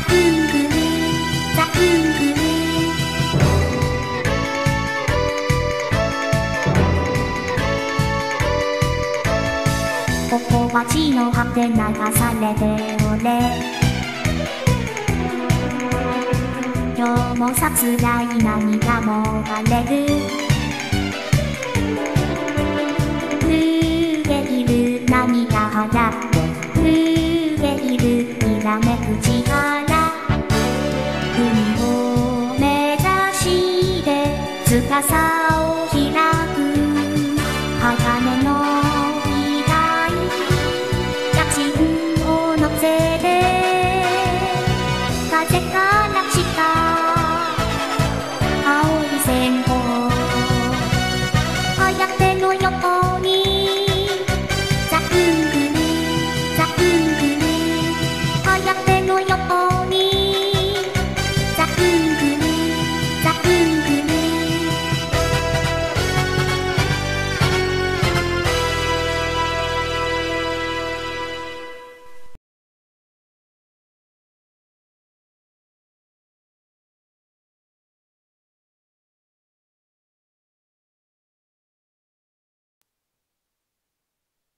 くんくるザクンくるここは地の果て流されておれ今日も殺害涙も流れる震げいる涙払って震げいるにらめく力海を目指して翼を開く鋼の野心を乗せて風が